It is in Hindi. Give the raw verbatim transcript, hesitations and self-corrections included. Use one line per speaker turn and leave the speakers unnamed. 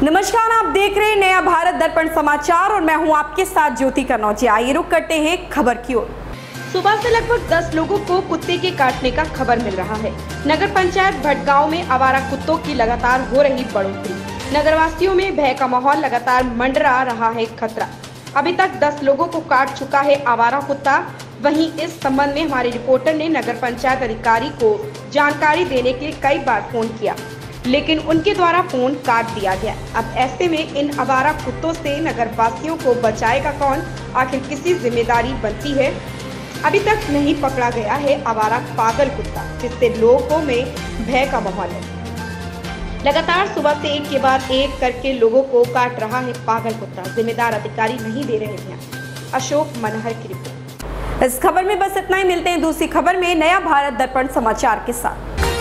नमस्कार, आप देख रहे हैं नया भारत दर्पण समाचार और मैं हूं आपके साथ ज्योति कनौजी। आइए रुक करते हैं खबर की ओर।
सुबह से लगभग दस लोगों को कुत्ते के काटने का खबर मिल रहा है। नगर पंचायत भटगांव में आवारा कुत्तों की लगातार हो रही बढ़ोतरी। नगरवासियों में भय का माहौल लगातार मंडरा रहा है खतरा। अभी तक दस लोगों को काट चुका है आवारा कुत्ता। वहीं इस संबंध में हमारे रिपोर्टर ने नगर पंचायत अधिकारी को जानकारी देने के लिए कई बार फोन किया, लेकिन उनके द्वारा फोन काट दिया गया। अब ऐसे में इन आवारा कुत्तों से नगर वासियों को बचाएगा कौन? आखिर किसी जिम्मेदारी बनती है? अभी तक नहीं पकड़ा गया है आवारा पागल कुत्ता, जिससे लोगों में भय का माहौल है। लगातार सुबह से एक के बाद एक करके लोगों को काट रहा है पागल कुत्ता। जिम्मेदार अधिकारी नहीं दे रहे ध्यान। अशोक मनहर की रिपोर्ट।
इस खबर में बस इतना ही। मिलते हैं दूसरी खबर में नया भारत दर्पण समाचार के साथ।